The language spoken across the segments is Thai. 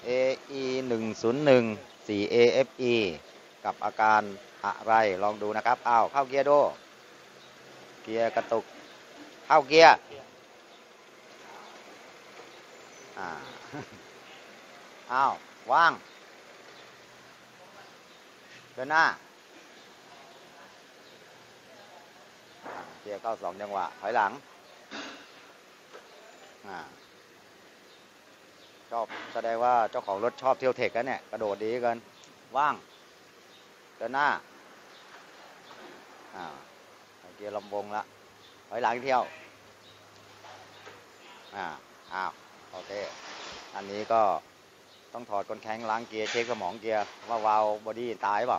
AE 101 4AFE กับอาการอะไรลองดูนะครับอ้าวเข้าเกียร์ดูเกียร์กระตุกเข้าเกียร์อ้าวว่างเดินหน้าเกียร์เข้า2จังหวะถอยหลังชอบแสดงว่าเจ้าของรถชอบเที่ยวเทคกันเนี่ยกระโดดดีเกินว่างเดินหน้าเกียร์ลำวงละถอยหลังเที่ยวโอเคอันนี้ก็ต้องถอดกลแข้งล้างเกียร์เช็คสมองเกียร์ว่าวาล์วบอดี้ตายเปล่า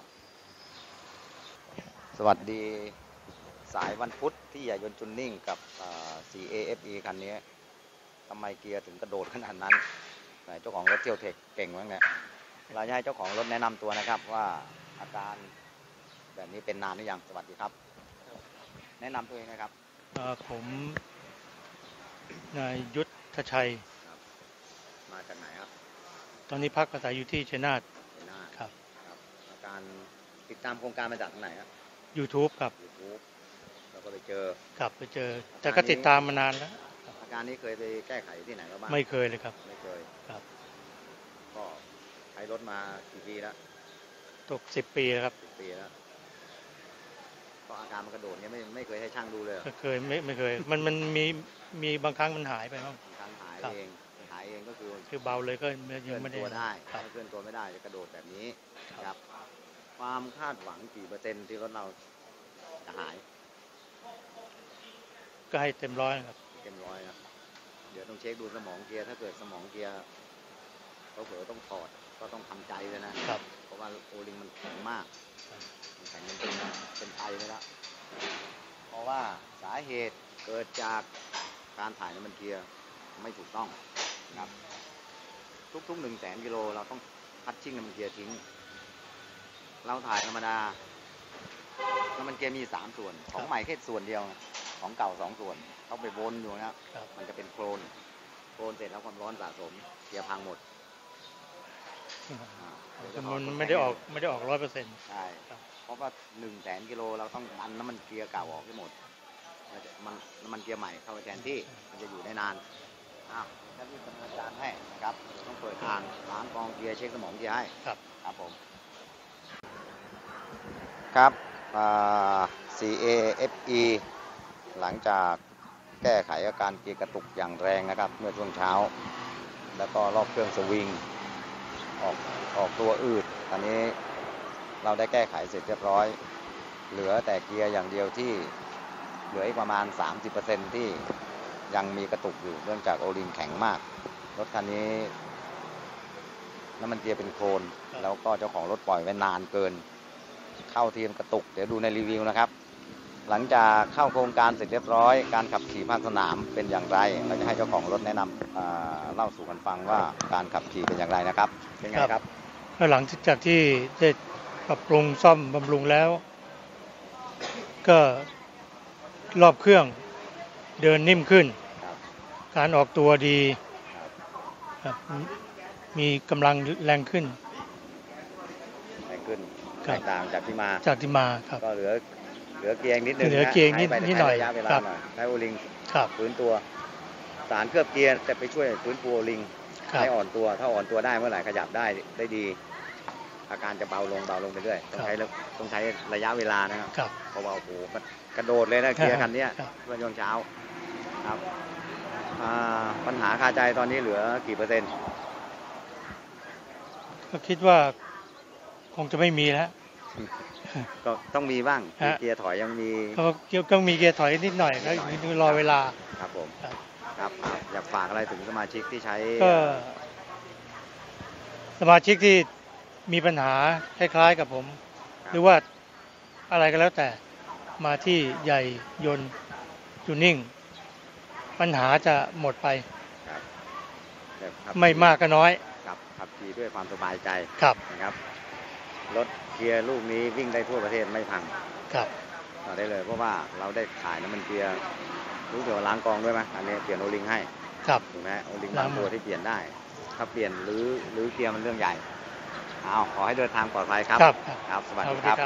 สวัสดีสายวันพุธที่ใหญ่ยนต์จูนนิ่งกับ4AFE คันนี้ทำไมเกียร์ถึงกระโดดขนาดนั้นเจ้าของรถเที่ยวเทคเก่งมากเนี่ยเราจะให้เจ้าของรถแนะนำตัวนะครับว่าอาการแบบนี้เป็นนานหรือยังสวัสดีครับแนะนำตัวเองนะครับผมนายยุทธชัยมาจากไหนครับตอนนี้พักอาศัยอยู่ที่ชัยนาทครับอาการติดตามโครงการมาจากไหนครับ YouTube ครับ YouTube แล้วก็ไปเจอแต่ก็ติดตามมานานแล้วอาการนี้เคยไปแก้ไขที่ไหนแล้วบ้างไม่เคยเลยครับไม่เคยครับก็ใช้รถมากี่ปีแล้วตก10 ปีแล้วครับ 10 ปีแล้วก็อาการมันกระโดดเนี่ยไม่เคยให้ช่างดูเลยเคยไม่เคยมันมีบางครั้งมันหายไปบ้างบางครั้งหายเองก็คือเบาเลยก็ยังไม่ได้ตัวได้เคลื่อนตัวไม่ได้จะกระโดดแบบนี้ครับความคาดหวังกี่เปอร์เซ็นต์ที่รถเราจะหายก็ให้เต็มร้อยครับเต็มร้อยนะเดี๋ยวต้องเช็คดูสมองเกียร์ถ้าเกิดสมองเกียร์เขาเผลอต้องถอดก็ต้องทำใจเลยนะครับเพราะว่าโอลิงมันแข็งมากมันแข็งมันเป็นไตไปแล้วเพราะว่าสาเหตุเกิดจากการถ่ายน้ำมันเกียร์ไม่ถูกต้องนะครับทุกๆ 100,000 กิโลเราต้องพัดชิ่งน้ำมันเกียร์ทิ้งเราถ่ายธรรมดาน้ำมันเกียร์มี3 ส่วนของใหม่แค่ส่วนเดียวของเก่า2 ส่วนต้องไปวนอยู่นะมันจะเป็นโคลนเสร็จแล้วความร้อนสะสมเกียร์พังหมดมันไม่ได้ออก100% ใช่เพราะว่า100,000 กิโลเราต้องดันน้ำมันเกียร์เก่าออกให้หมดน้ำมันเกียร์ใหม่เข้าไปแทนที่มันจะอยู่ได้นานจะรีบดำเนินการให้นะครับต้องเปิดทางล้างกองเกียร์เช็คสมองเกียร์ให้ครับผมครับ4AFE หลังจากแก้ไขอาการเกียร์กระตุกอย่างแรงนะครับเมื่อช่วงเช้าแล้วก็รอบเครื่องสวิงออกตัวอืดตอนนี้เราได้แก้ไขเสร็จเรียบร้อยเหลือแต่เกียร์อย่างเดียวที่เหลืออีกประมาณ 30% ที่ยังมีกระตุกอยู่เนื่องจากโอลิงแข็งมากรถคันนี้น้ำมันเกียร์เป็นโคลนแล้วก็เจ้าของรถปล่อยไว้นานเกินเข้าทีมกระตุกเดี๋ยวดูในรีวิวนะครับหลังจากเข้าโครงการเสร็จเรียบร้อยการขับขี่ภาคสนามเป็นอย่างไรเราจะให้เจ้าของรถแนะนำเล่าสู่กันฟังว่าการขับขี่เป็นอย่างไรนะครับเป็นไงครับหลังจากที่ได้ปรับปรุงซ่อมบำรุงแล้วก็รอบเครื่องเดินนิ่มขึ้นการออกตัวดีมีกำลังแรงขึ้นแตกต่างจากที่มาครับก็เหลือเกียร์นิดนึงนิดหน่อยครับใช้โอลิงฟื้นตัวสารเคลือบเกียร์จะไปช่วยฟื้นฟูโอลิงให้อ่อนตัวถ้าอ่อนตัวได้เมื่อไหร่ขยับได้ดีอาการจะเบาลงไปเรื่อยต้องใช้ระยะเวลานะครับเพราะว่าโอ้โหมันกระโดดเลยนะเกียร์คันนี้เมื่อช่วงเช้าครับปัญหาคาใจตอนนี้เหลือกี่เปอร์เซ็นต์ก็คิดว่าคงจะไม่มีแล้วก็ต้องมีบ้างเกียร์ถอยยังมีก็มีเกียร์ถอยนิดหน่อยก็รอเวลาครับผมครับอยากฝากอะไรถึงสมาชิกที่ใช้ก็สมาชิกที่มีปัญหาคล้ายๆกับผมหรือว่าอะไรก็แล้วแต่มาที่ใหญ่ยนต์จูนนิ่งปัญหาจะหมดไปไม่มากก็น้อยขับขี่ด้วยความสบายใจนะครับรถเกียร์ลูกนี้วิ่งได้ทั่วประเทศไม่พังต่อได้เลยเพราะว่าเราได้ขายน้ำมันเกียร์รู้สึกว่าล้างกองด้วยไหมอันนี้เปลี่ยนโอลิงให้ถูกไหมโอลิงบางตัวที่เปลี่ยนได้ถ้าเปลี่ยนหรือเกียร์มันเรื่องใหญ่เอาขอให้เดินทางปลอดภัยครับครับครับสวัสดีครับ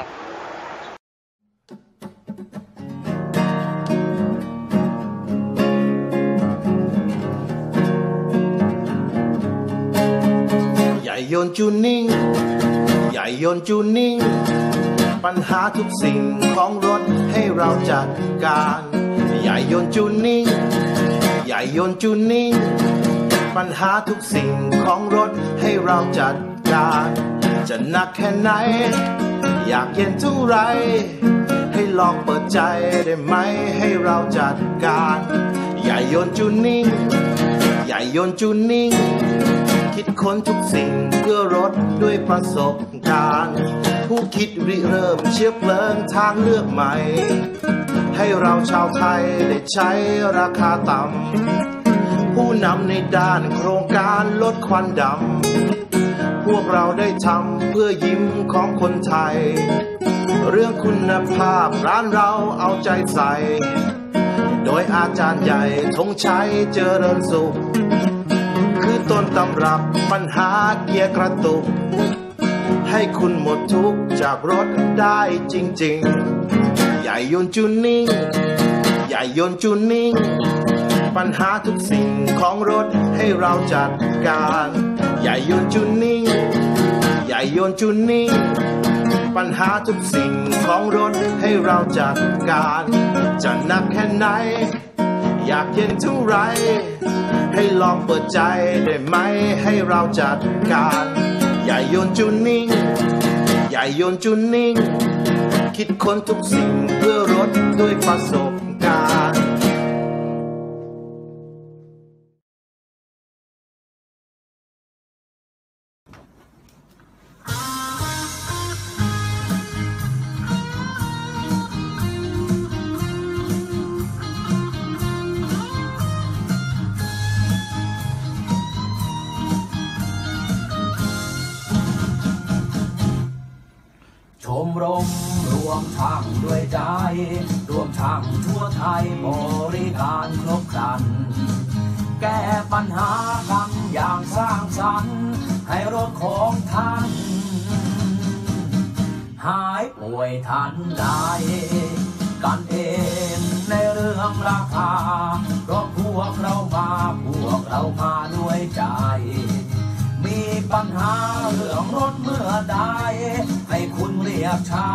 ใหญ่ยนต์จูนิ่งใหญ่ยนต์จูนิ่งปัญหาทุกสิ่งของรถให้เราจัดการใหญ่ยนต์จูนิ่งใหญ่ยนต์จูนิ่งปัญหาทุกสิ่งของรถให้เราจัดการจะหนักแค่ไหนอยากเย็นเท่าไรให้ลองเปิดใจได้ไหมให้เราจัดการใหญ่ยนต์จูนิ่งใหญ่ยนต์จูนิ่งคิดค้นทุกสิ่งเพื่อรถด้วยประสบการณ์ผู้คิดริเริ่มเชื้อเพลิงทางเลือกใหม่ให้เราชาวไทยได้ใช้ราคาต่ำผู้นำในด้านโครงการลดควันดำพวกเราได้ทำเพื่อยิ้มของคนไทยเรื่องคุณภาพร้านเราเอาใจใส่โดยอาจารย์ใหญ่ธงชัยเจริญสุขคือต้นตำรับปัญหาเกียร์กระตุกให้คุณหมดทุกข์จากรถได้จริงๆใหญ่ยนต์จูนิ่งใหญ่ยนต์จูนิ่งปัญหาทุกสิ่งของรถให้เราจัดการใหญ่ยนต์จูนิ่งใหญ่ยนต์จูนิ่งปัญหาทุกสิ่งของรถให้เราจัดการจะหนักแค่ไหนอยากเย็นเท่าไรให้ลองเปิดใจได้ไหมให้เราจัดการใหญ่ยนต์จูนิ่งใหญ่ยนต์จูนิ่งคิดค้นทุกสิ่งเพื่อรถด้วยประสบการณ์ชมรมรวมช่างด้วยใจรวมช่างทั่วไทยบริการครบครันแก้ปัญหากันอย่างสร้างสรรค์ให้รถของท่านหายป่วยทันได้กันเองในเรื่องราคาเพราะพวกเรามาด้วยใจมีปัญหาเรื่องรถเมื่อใดให้คุณเรียกใช้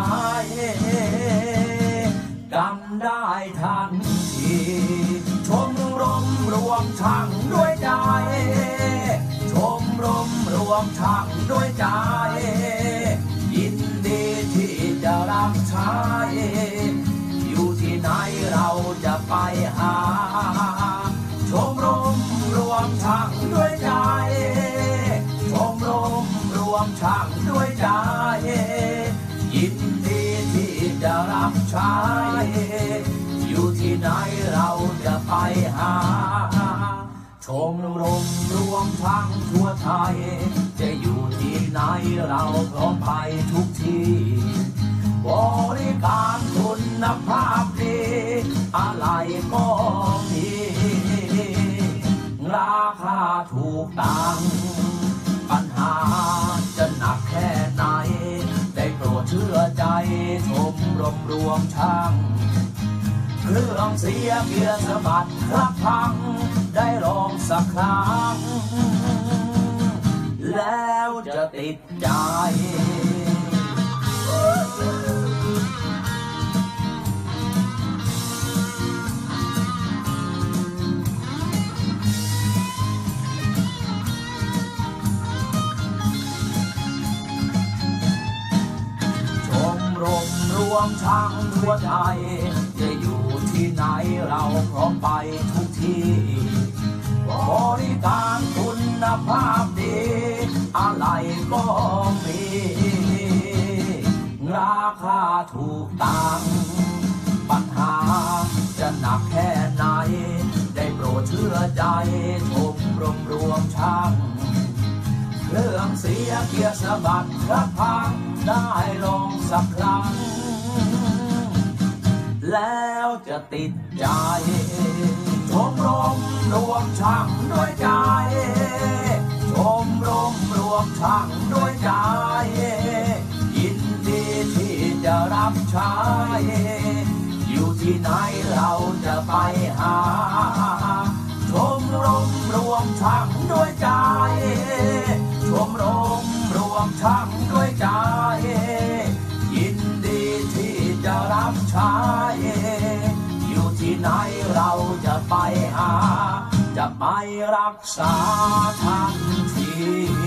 กันได้ทันทีชมรมรวมช่างด้วยใจชมรมรวมช่างด้วยใจยินดีที่จะรับใช้อยู่ที่ไหนเราจะไปหาชมรมรวมช่างด้วยใจชมรมรวมช่างด้วยใจยินดีที่จะรับใช้อยู่ที่ไหนเราจะไปหาชมรมรวมช่างทั่วไทยจะอยู่ที่ไหนเราพร้อมไปทุกที่บริการคุณภาพดีอะไรก็มีราคาถูกตังปัญหาจะหนักแค่ไหนได้โปรดเชื่อใจชมรมรวมช่างเครื่องเสียเกียร์สะบัดครับพังได้ลองสักครั้งแล้วจะติดใจรวมช่างทั่วไทยจะอยู่ที่ไหนเราพร้อมไปทุกที่บริการคุณภาพดีอะไรก็มีราคาถูกตังปัญหาจะหนักแค่ไหนได้โปรดเชื่อใจชมรมรวมช่างเครื่องเสียเกียร์สะบัดกระพังได้ลองสักครั้งแล้วจะติดใจชมรมรวมช่างด้วยใจชช่างด้วยใจยินดีที่จะรับใช้อยู่ที่ไหนเราจะไปหาชมรมรวมช่างด้วยใจชมรมรวมช่างด้วยใจยินดีที่จะรับใช้อยู่ที่ไหนเราจะไปหาจะไปรักษาทันที